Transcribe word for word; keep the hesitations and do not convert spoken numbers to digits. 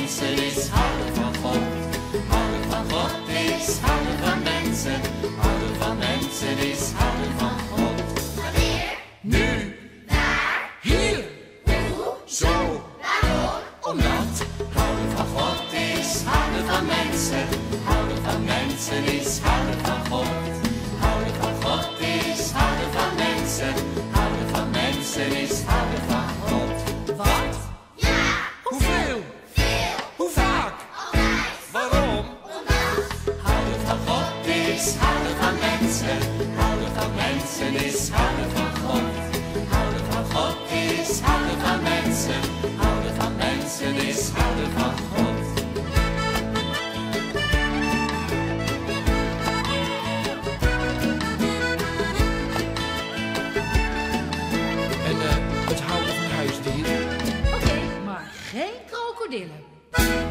mensen is houden van God. Houden van God is houden van mensen. Houden van mensen is houden van God. Wanneer? Nu. Waar? Hier. Hoe? Zo. Waarom? Omdat houden van God is houden van mensen. Houden van mensen is houden van God. Houden van God is houden van mensen. Houden van mensen is houden van God. Wat? Ja! Hoeveel? Veel! Hoe vaak? Altijd! Waarom? Omdat! Houden van God is houden van mensen. Houden van mensen is houden van God. Houden van God is houden van mensen. Houden van mensen is houden van God. En uh, het houden van huisdieren. Oké, maar geen krokodillen.